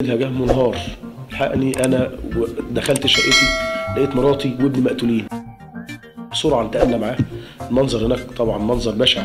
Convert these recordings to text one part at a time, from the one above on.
جه منهار، الحقني انا دخلت شقتي لقيت مراتي وابني مقتولين. بسرعه انتقلنا معاه. المنظر هناك طبعا منظر بشع،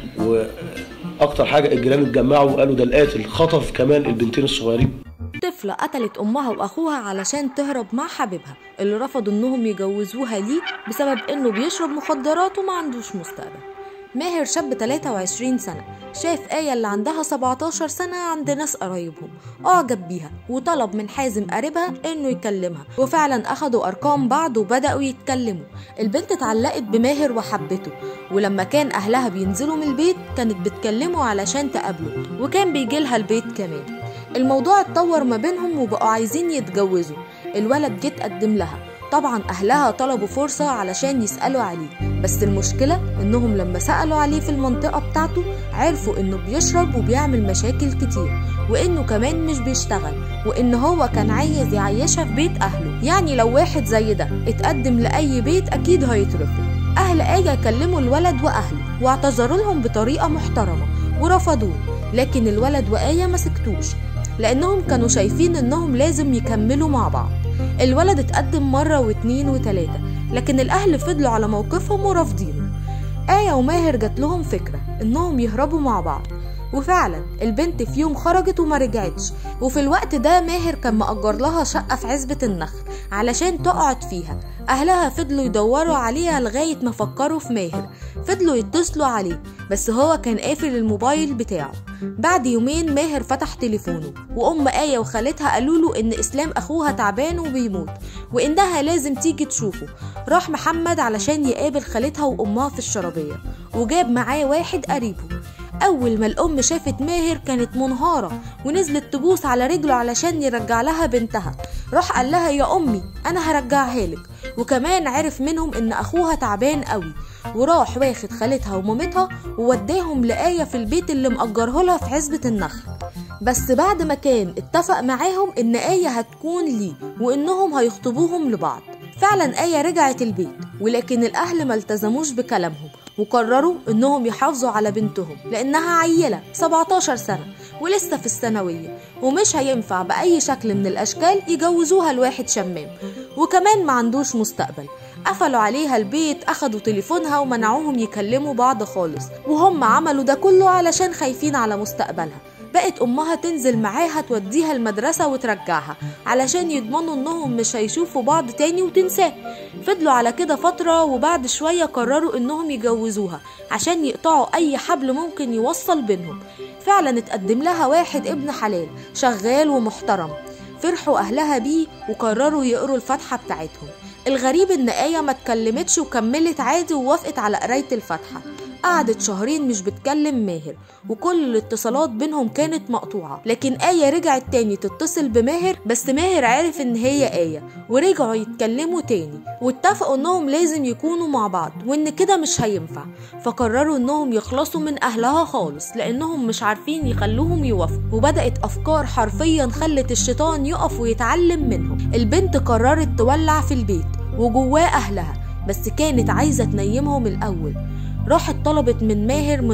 واكتر حاجه الجيران اتجمعوا وقالوا ده القاتل خطف كمان البنتين الصغيرين. طفلة قتلت أمها وأخوها علشان تهرب مع حبيبها اللي رفضوا إنهم يجوزوها ليه بسبب إنه بيشرب مخدرات وما عندوش مستقبل. ماهر شاب 23 سنة شاف آية اللي عندها 17 سنة عند ناس قرايبهم، أعجب بيها وطلب من حازم قريبها إنه يكلمها، وفعلا أخدوا أرقام بعض وبدأوا يتكلموا. البنت اتعلقت بماهر وحبته، ولما كان أهلها بينزلوا من البيت كانت بتكلمه علشان تقابله، وكان بيجيلها البيت كمان. الموضوع اتطور ما بينهم وبقوا عايزين يتجوزوا. الولد جه اتقدم لها، طبعا أهلها طلبوا فرصة علشان يسألوا عليه، بس المشكلة إنهم لما سألوا عليه في المنطقة بتاعته عرفوا إنه بيشرب وبيعمل مشاكل كتير، وإنه كمان مش بيشتغل، وإن هو كان عايز يعيشها في بيت أهله. يعني لو واحد زي ده اتقدم لأي بيت أكيد هيترفض. أهل آية كلموا الولد وأهله واعتذروا لهم بطريقة محترمة ورفضوه، لكن الولد وآية ما سكتوش لأنهم كانوا شايفين إنهم لازم يكملوا مع بعض. الولد اتقدم مرة واتنين وتلاتة، لكن الأهل فضلوا على موقفهم ورافضينه. آية وماهر جات لهم فكرة إنهم يهربوا مع بعض، وفعلا البنت في يوم خرجت وما رجعتش. وفي الوقت ده ماهر كان مأجر لها شقة في عزبة النخل علشان تقعد فيها. أهلها فضلوا يدوروا عليها لغاية ما فكروا في ماهر، فضلوا يتصلوا عليه بس هو كان قافل الموبايل بتاعه. بعد يومين ماهر فتح تليفونه، وأم آية وخالتها قالوا له إن إسلام أخوها تعبان وبيموت وإنها لازم تيجي تشوفه. راح محمد علشان يقابل خالتها وأمها في الشرابية، وجاب معاه واحد قريبه. أول ما الأم شافت ماهر كانت منهارة ونزلت تبوس على رجله علشان يرجع لها بنتها. راح قال لها يا أمي أنا هرجعها لك، وكمان عرف منهم إن أخوها تعبان قوي، وراح واخد خالتها ومامتها ووداهم لآية في البيت اللي مأجره لها في عزبة النخل. بس بعد ما كان اتفق معاهم إن آية هتكون ليه وإنهم هيخطبوهم لبعض. فعلا آية رجعت البيت، ولكن الأهل ما التزموش بكلامهم وقرروا إنهم يحافظوا على بنتهم لأنها عيلة 17 سنة ولسه في الثانوية، ومش هينفع بأي شكل من الأشكال يجوزوها لواحد شمام وكمان ما عندوش مستقبل. قفلوا عليها البيت، أخدوا تليفونها ومنعوهم يكلموا بعض خالص، وهم عملوا ده كله علشان خايفين على مستقبلها. بقت أمها تنزل معاها توديها المدرسة وترجعها علشان يضمنوا إنهم مش هيشوفوا بعض تاني وتنساه. فضلوا على كده فترة، وبعد شوية قرروا إنهم يجوزوها عشان يقطعوا أي حبل ممكن يوصل بينهم. فعلا اتقدم لها واحد ابن حلال شغال ومحترم. فرحوا أهلها بيه وقرروا يقروا الفاتحة بتاعتهم. الغريب إن آية ما اتكلمتش وكملت عادي ووافقت على قراية الفاتحة. قعدت شهرين مش بتكلم ماهر، وكل الاتصالات بينهم كانت مقطوعة. لكن آية رجعت تاني تتصل بماهر، بس ماهر عرف ان هي آية ورجعوا يتكلموا تاني، واتفقوا انهم لازم يكونوا مع بعض وان كده مش هينفع. فقرروا انهم يخلصوا من اهلها خالص لانهم مش عارفين يخلوهم يوافقوا، وبدأت افكار حرفيا خلت الشيطان يقف ويتعلم منهم. البنت قررت تولع في البيت وجواه اهلها، بس كانت عايزة تنيمهم الاول. راحت طلبت من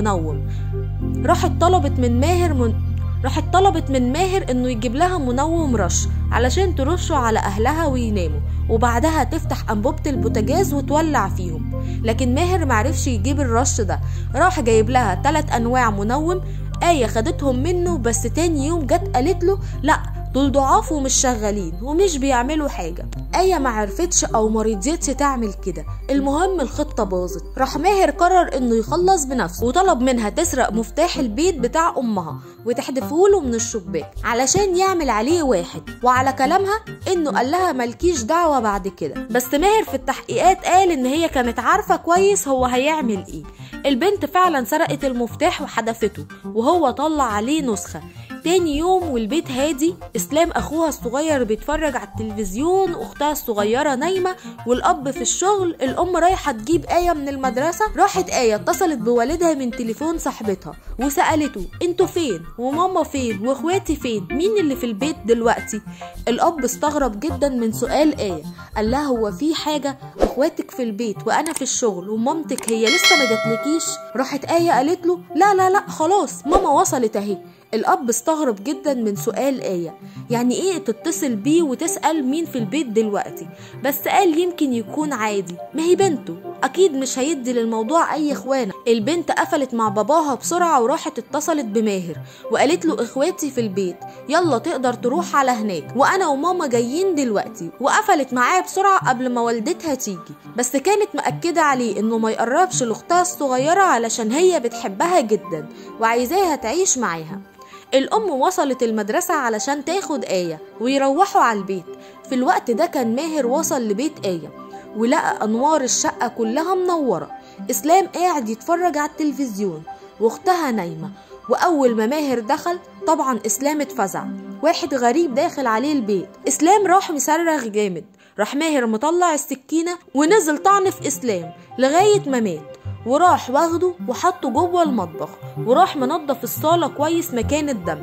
ماهر انه يجيب لها منوم رش علشان ترشه على اهلها ويناموا، وبعدها تفتح انبوبة البوتاجاز وتولع فيهم. لكن ماهر معرفش يجيب الرش ده، راح جايب لها 3 انواع منوم. آية خدتهم منه، بس تاني يوم جت قالت له لا دول ضعاف ومش شغالين ومش بيعملوا حاجة. آية ما عرفتش او مرضيتش تعمل كده. المهم الخطة باظت. راح ماهر قرر انه يخلص بنفسه، وطلب منها تسرق مفتاح البيت بتاع امها وتحدفه له من الشباك علشان يعمل عليه واحد، وعلى كلامها انه قال لها ملكيش دعوة بعد كده. بس ماهر في التحقيقات قال ان هي كانت عارفة كويس هو هيعمل ايه. البنت فعلا سرقت المفتاح وحدفته، وهو طلع عليه نسخة. تاني يوم والبيت هادي، إسلام أخوها الصغير بيتفرج على التلفزيون، أختها الصغيرة نايمة، والأب في الشغل. الأم رايحة تجيب آية من المدرسة. راحت آية اتصلت بوالدها من تليفون صاحبتها وسألته انتوا فين وماما فين واخواتي فين، مين اللي في البيت دلوقتي؟ الأب استغرب جدا من سؤال آية، قال لها هو في حاجة؟ اخواتك في البيت وأنا في الشغل ومامتك هي لسه ما جاتلكيش؟ راحت آية قالت له لا لا لا خلاص ماما وصلت اهي. الأب استغرب جدا من سؤال آية، يعني إيه تتصل بيه وتسأل مين في البيت دلوقتي؟ بس قال يمكن يكون عادي، ما هي بنته أكيد مش هيدي للموضوع أي إخوانة. البنت قفلت مع باباها بسرعة وراحت اتصلت بماهر وقالت له إخواتي في البيت، يلا تقدر تروح على هناك وأنا وماما جايين دلوقتي، وقفلت معاه بسرعة قبل ما والدتها تيجي. بس كانت مأكدة عليه إنه ما يقربش لأختها الصغيرة علشان هي بتحبها جدا وعايزاها تعيش معاها. الأم وصلت المدرسة علشان تاخد آية ويروحوا على البيت. في الوقت ده كان ماهر وصل لبيت آية ولقى أنوار الشقة كلها منورة. إسلام قاعد يتفرج على التلفزيون واختها نايمة، وأول ما ماهر دخل طبعا إسلام اتفزع، واحد غريب داخل عليه البيت. إسلام راح مصرخ جامد، راح ماهر مطلع السكينة ونزل طعن في إسلام لغاية ما مات، وراح واخده وحطه جوه المطبخ وراح منظف الصالة كويس مكان الدم.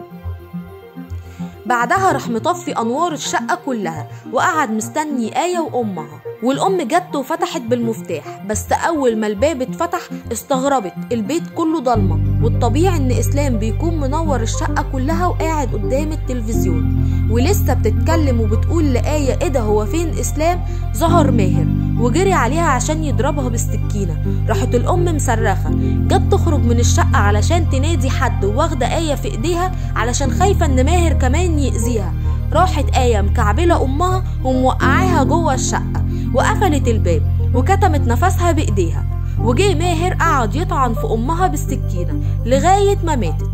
بعدها راح مطفي أنوار الشقة كلها وقعد مستني آية وأمها، والأم جت وفتحت بالمفتاح، بس أول ما الباب اتفتح استغربت، البيت كله ضلمة والطبيعي إن إسلام بيكون منور الشقة كلها وقاعد قدام التلفزيون. ولسه بتتكلم وبتقول لآية إيه ده هو فين إسلام، ظهر ماهر وجري عليها عشان يضربها بالسكينة. راحت الأم مصرخة، جت تخرج من الشقة علشان تنادي حد وواخدة آية في إيديها علشان خايفة إن ماهر كمان يأذيها. راحت آية مكعبلة أمها وموقعاها جوه الشقة وقفلت الباب وكتمت نفسها بإيديها، وجه ماهر قعد يطعن في أمها بالسكينة لغاية ما ماتت.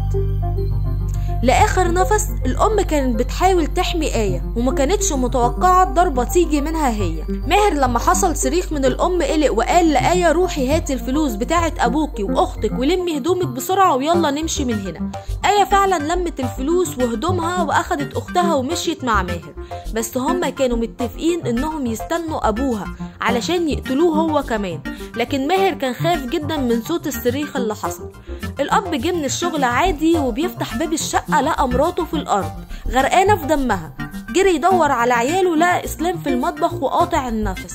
لآخر نفس الأم كانت بتحاول تحمي آية وما كانتش متوقعة الضربة تيجي منها هي. ماهر لما حصل صريخ من الأم قلق وقال لآية روحي هاتي الفلوس بتاعت أبوكي وأختك ولمي هدومك بسرعة ويلا نمشي من هنا. آية فعلا لمت الفلوس وهدومها وأخدت أختها ومشيت مع ماهر، بس هما كانوا متفقين إنهم يستنوا أبوها علشان يقتلوه هو كمان، لكن ماهر كان خايف جدا من صوت الصريخ اللي حصل. الأب جه من الشغل عادي وبيفتح باب الشقة لقى مراته في الأرض غرقانة في دمها، جري يدور على عياله لقى إسلام في المطبخ وقاطع النفس.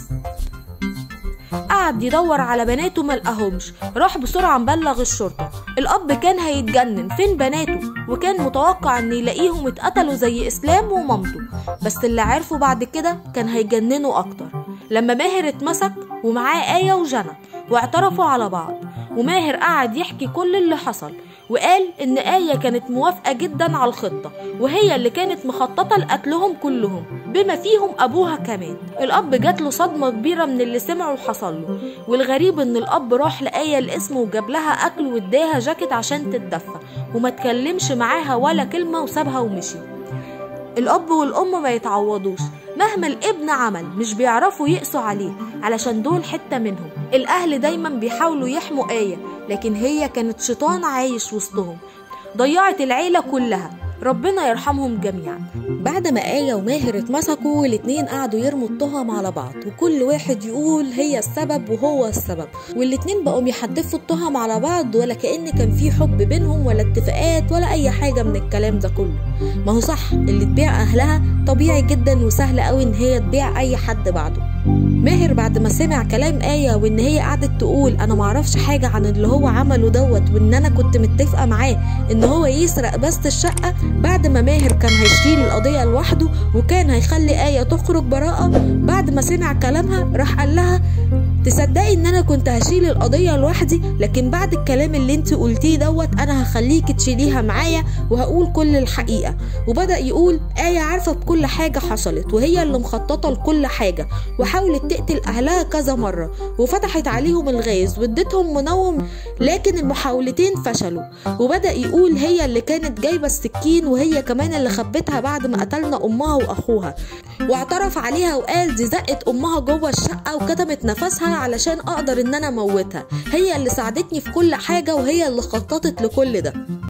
قعد يدور على بناته ملقاهمش، راح بسرعة مبلغ الشرطة. الأب كان هيتجنن، فين بناته؟ وكان متوقع ان يلاقيهم اتقتلوا زي إسلام ومامته، بس اللي عرفوا بعد كده كان هيجننوا أكتر لما ماهر اتمسك ومعاه آية وجنى واعترفوا على بعض. وماهر قعد يحكي كل اللي حصل وقال ان آية كانت موافقة جدا على الخطة وهي اللي كانت مخططة لقتلهم كلهم بما فيهم أبوها كمان. الأب جات له صدمة كبيرة من اللي سمعه وحصل له، والغريب ان الأب راح لآية القسم وجاب لها أكل واداها جاكيت عشان تتدفى وما تكلمش معاها ولا كلمة وسابها ومشي. الأب والأم ما يتعوضوش، مهما الابن عمل مش بيعرفوا يقسوا عليه علشان دول حتة منهم. الأهل دايما بيحاولوا يحموا آية لكن هي كانت شيطان عايش وسطهم، ضيعت العيلة كلها، ربنا يرحمهم جميعا. بعد ما آية وماهر اتمسكوا الاتنين قعدوا يرموا التهم على بعض وكل واحد يقول هي السبب وهو السبب، والاتنين بقوا يحدفوا التهم على بعض ولا كأن كان في حب بينهم ولا اتفاقات ولا أي حاجة من الكلام ده كله. ما هو صح، اللي تبيع أهلها طبيعي جدا وسهل قوي إن هي تبيع أي حد بعده. ماهر بعد ما سمع كلام آية وإن هي قعدت تقول أنا معرفش حاجة عن اللي هو عمله دوت وإن أنا كنت متفقة معاه إن هو يسرق بس الشقة، بعد ما ماهر كان هيشيل القضية لوحده وكان هيخلي آية تخرج براءة، بعد ما سمع كلامها راح قال لها تصدقي إن أنا كنت هشيل القضية لوحدي، لكن بعد الكلام اللي انت قلتيه دوت أنا هخليك تشيليها معايا وهقول كل الحقيقة. وبدأ يقول آية عارفة بكل حاجة حصلت وهي اللي مخططة لكل حاجة، وحاولت تقتل أهلها كذا مرة وفتحت عليهم الغاز وادتهم منوم لكن المحاولتين فشلوا. وبدأ يقول هي اللي كانت جايبة السكين وهي كمان اللي خبتها بعد ما قتلنا أمها وأخوها، واعترف عليها وقال دي زقت أمها جوه الشقة وكتمت نفسها علشان أقدر إن أنا أموتها، هي اللي ساعدتني في كل حاجة وهي اللي خططت لكل ده.